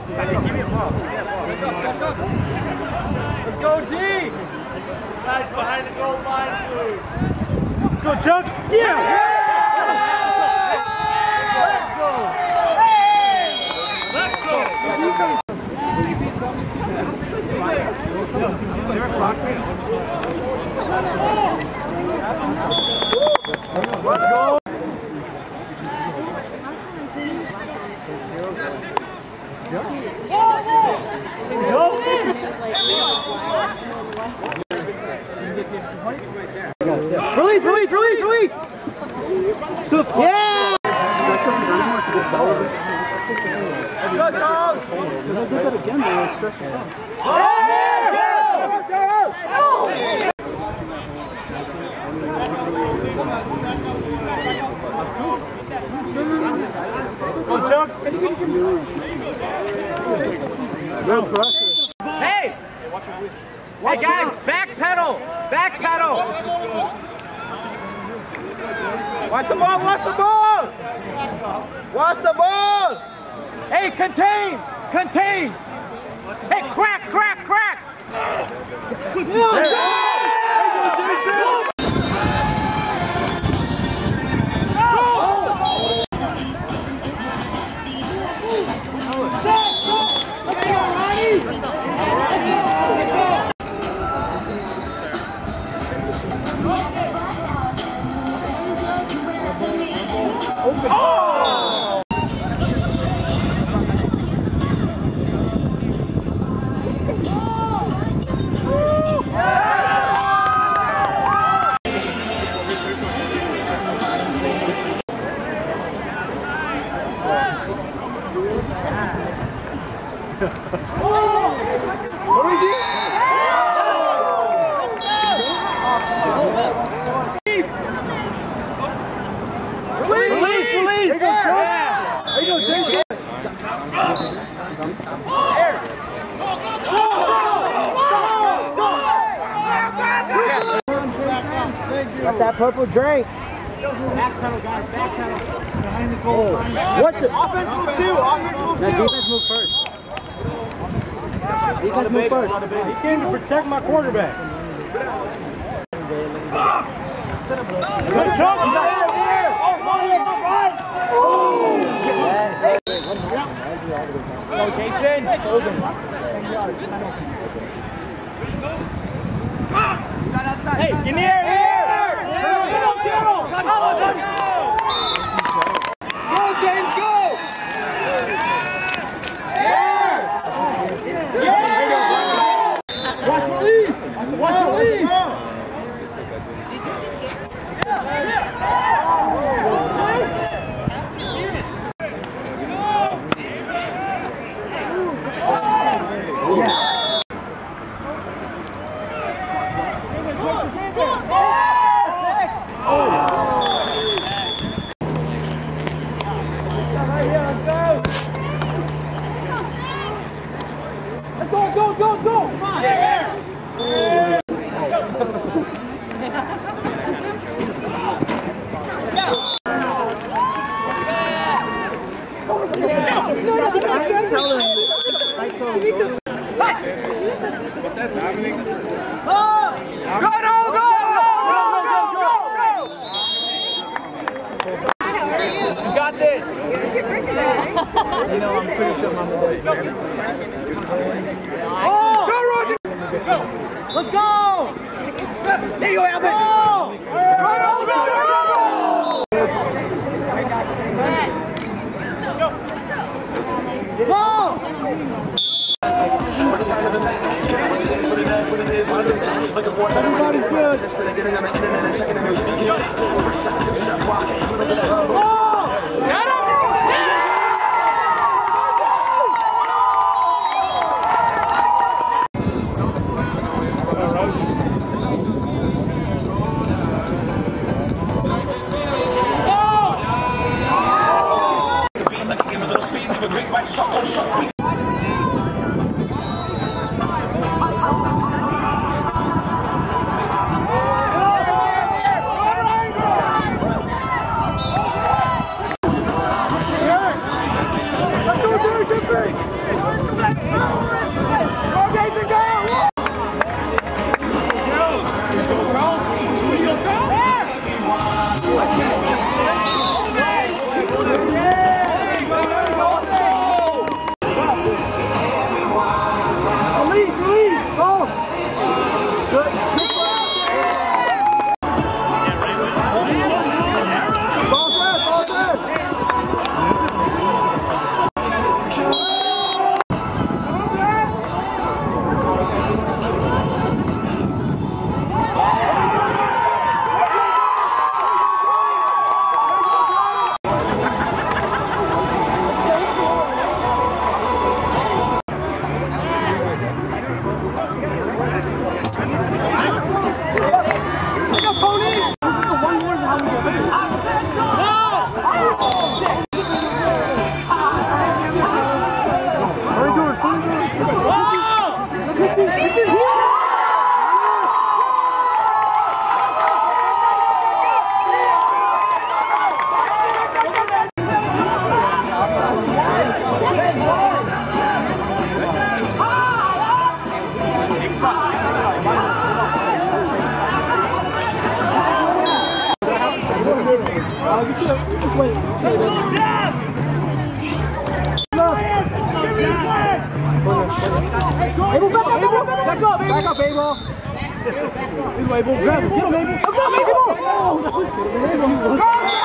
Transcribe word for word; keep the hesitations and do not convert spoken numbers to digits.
Let's go, D! Guys behind the goal line, please. Let's go, Chuck! Yeah! Yeah! Let's go! Hey! Let's go! Let's go! Release, release, release, release! Yeah! Go, Charles! If I do that again, they will stress you out. Hey! Hey guys, back pedal! Back pedal! Watch the ball, watch the ball! Watch the ball! Hey, contain! Contain! Hey, crack, crack, crack! There you go! What's that purple drink? Back pedal, guys. Back pedal. Behind the goal. What's it? Offense move two. Offense move two. No, defense move first. Defense move first. He came to protect my quarterback. Good job. Go, Jason. Hey, in the air, in the air! Go, James, go! Yeah! Yeah! Watch your lead! Watch your lead! Go, go, go, go! Come on! Yeah. Yeah. That's happening. Oh! Go, go, go, go, go, go, go! How are you? You got this. It's your birthday. You know, I'm pretty sure Mama Boy is there. Oh! Go, Roger! Go! Let's go! There you go, Alvin! Go! Go, go, go, go, go! Go! Everybody's good. Abel, back up, Abel, back up, back up, Abel. Abel, grab him, get him, Abel. Go, Abel.